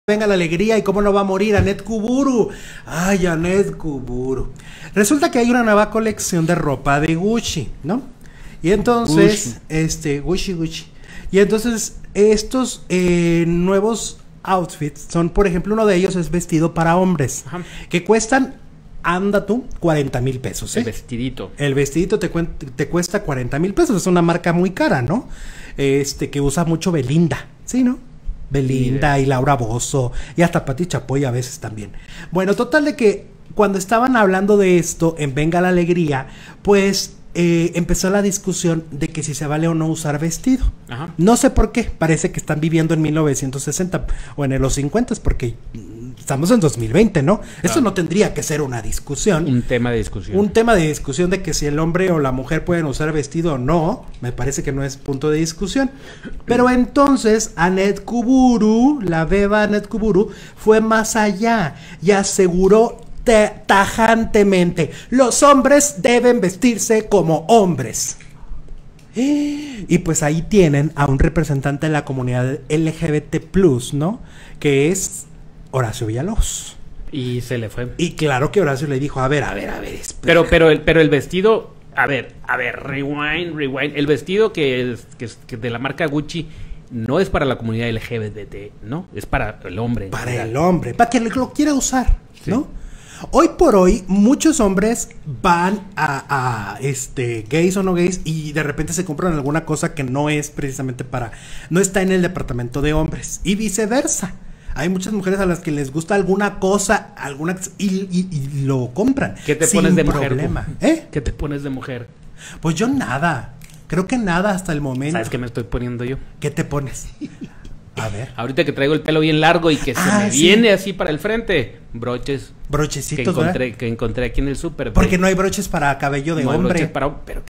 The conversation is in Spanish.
Venga la alegría y cómo no va a morir Annette Kuburu. Ay, Annette Kuburu. Resulta que hay una nueva colección de ropa de Gucci, ¿no? Y entonces, Gucci. Y entonces estos nuevos outfits son, por ejemplo, uno de ellos es vestido para hombres, que cuestan, anda tú, 40,000 pesos. El vestidito. El vestidito te cuesta 40,000 pesos. Es una marca muy cara, ¿no? Que usa mucho Belinda, ¿sí, no? Belinda y Laura Bozzo y hasta Pati Chapoy a veces también. Bueno, total de que cuando estaban hablando de esto en Venga la Alegría, pues empezó la discusión de que si se vale o no usar vestido. Ajá. No sé por qué, parece que están viviendo en 1960 o en los 50 porque estamos en 2020, ¿no? Claro. Eso no tendría que ser una discusión. Un tema de discusión. Un tema de discusión de que si el hombre o la mujer pueden usar vestido o no, me parece que no es punto de discusión. Pero entonces Annette Kuburu, la beba Annette Kuburu, fue más allá y aseguró tajantemente: los hombres deben vestirse como hombres. Y pues ahí tienen a un representante de la comunidad LGBT+, ¿no? Que es Horacio Villalobos. Y se le fue. Y claro que Horacio le dijo, a ver, pero el vestido, a ver, rewind. El vestido que de la marca Gucci no es para la comunidad LGBT, ¿no? Es para el hombre. Para el hombre, para que lo quiera usar, ¿no? Sí. Hoy por hoy, muchos hombres van a gays o no gays, y de repente se compran alguna cosa que no es precisamente no está en el departamento de hombres, y viceversa. Hay muchas mujeres a las que les gusta alguna cosa, y lo compran. ¿Qué te pones de problema? Mujer? ¿Qué te pones de mujer? Pues yo nada. Creo que nada hasta el momento. ¿Sabes qué me estoy poniendo yo? ¿Qué te pones? A ver. Ahorita que traigo el pelo bien largo y que se me viene así para el frente, broches. Brochecitos, que encontré aquí en el súper. Porque no hay broches para cabello de hombre. Broches pero